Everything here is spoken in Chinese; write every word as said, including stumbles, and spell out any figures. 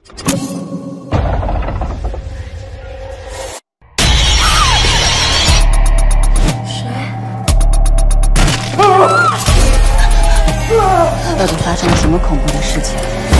到底发生了什么恐怖的事情？